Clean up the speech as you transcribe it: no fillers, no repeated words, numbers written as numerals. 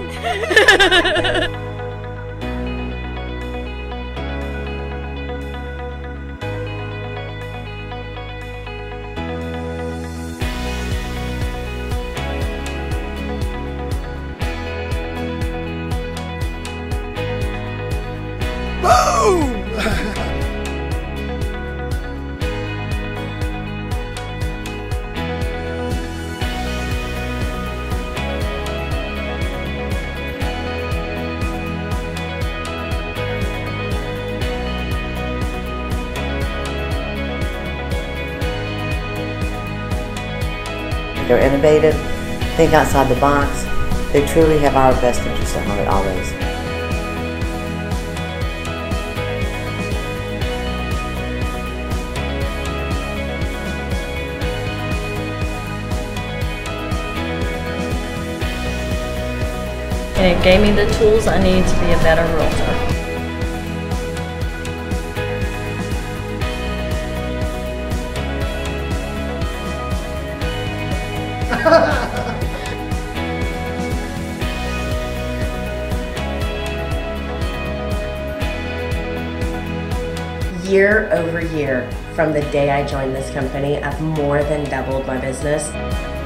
Boom! They're innovative, think outside the box. They truly have our best interests at heart always. And it gave me the tools I need to be a better realtor. Year over year, from the day I joined this company, I've more than doubled my business.